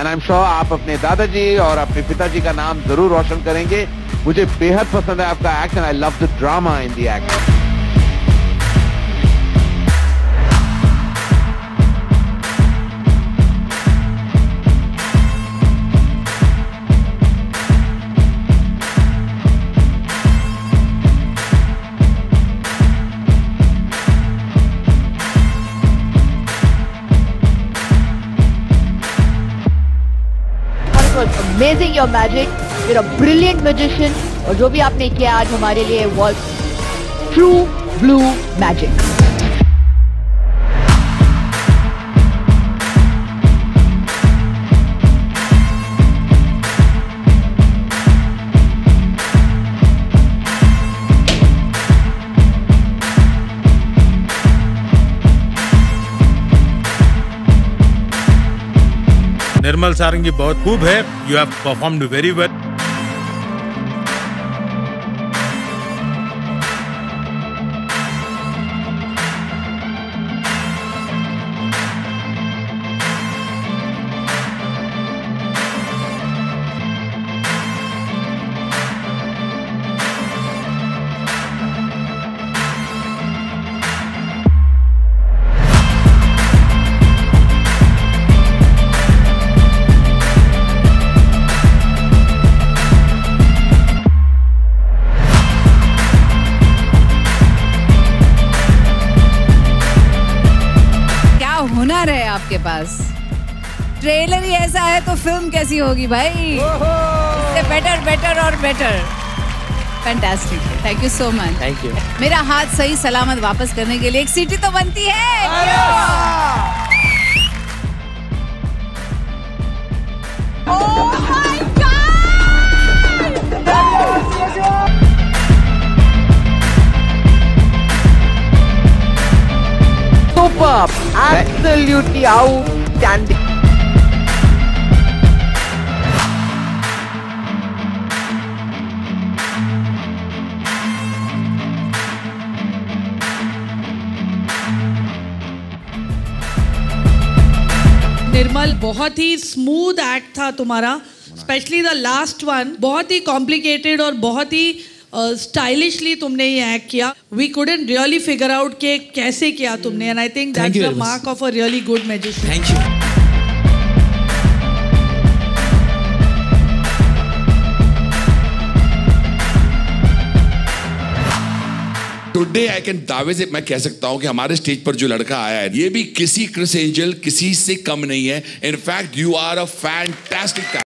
I am sure आप अपने दादाजी और अपने पिताजी का नाम जरूर रोशन करेंगे। मुझे बेहद पसंद है आपका act and I love the drama in the act. Amazing your magic. You're a brilliant magician. और जो भी आपने किया आज हमारे लिए was true blue magic. निर्मल सारंगी बहुत खूब है। You have performed very well. हुनर है आपके पास। ट्रेलर ही ऐसा है तो फिल्म कैसी होगी भाई। इससे बेटर बेटर और better. Fantastic. Thank you so much. Thank you. मेरा हाथ सही सलामत वापस करने के लिए एक सीटी तो बनती है। Superb, absolutely outstanding. निर्मल, बहुत ही स्मूथ एक्ट था तुम्हारा, स्पेशली द लास्ट वन। बहुत ही कॉम्प्लिकेटेड और बहुत ही स्टाइलिशली तुमने ये एक्ट किया। We couldn't really figure out के कैसे किया तुमने, and I think that's the mark of a really good magician. Thank you. Today I can दावे से मैं कह सकता हूं कि हमारे स्टेज पर जो लड़का आया है ये भी किसी क्रिस एंजल किसी से कम नहीं है। In fact you are a fantastic